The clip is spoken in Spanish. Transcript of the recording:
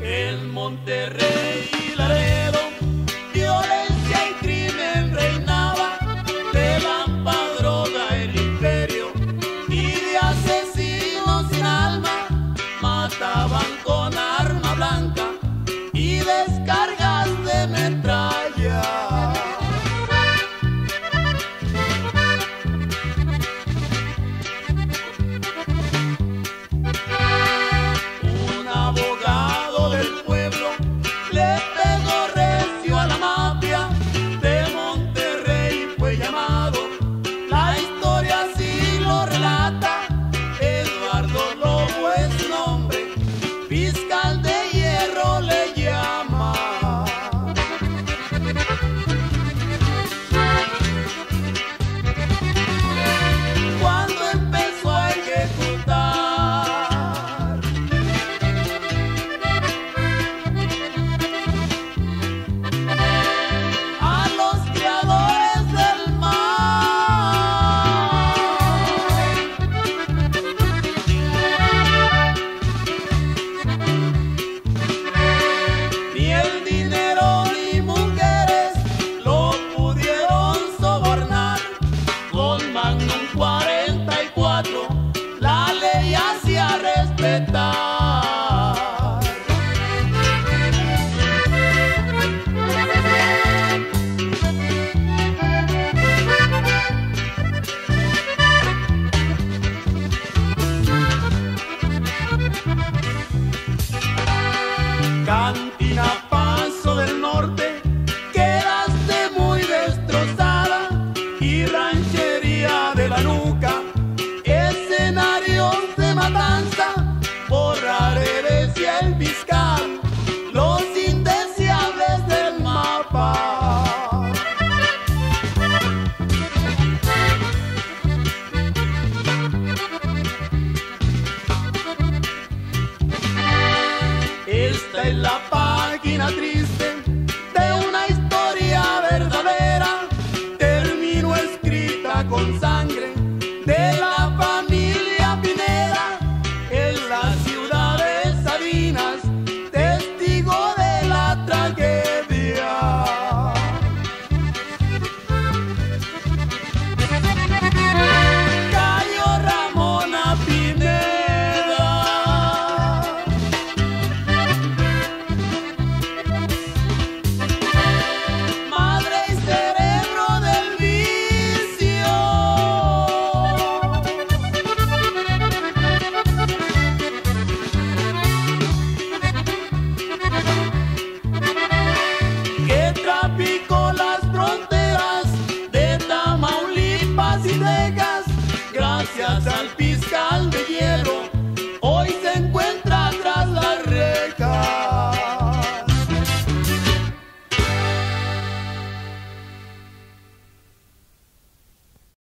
En Monterrey y Laredo, violencia y crimen reinaba, de lampa, droga, el imperio, y de asesinos sin alma, mataban con arma blanca y descargas de metralla. Un abogado del pueblo le pegó recio a la mafia de Monterrey, fue llamado, la historia así lo relata. Eduardo Lobo es su nombre, fiscal de hierro le llama. Cuando empezó a ejecutar, a los creadores del mal, ni el dinero ni mujeres lo pudieron sobornar. Con Magnum 44 la ley hacía respetar. Can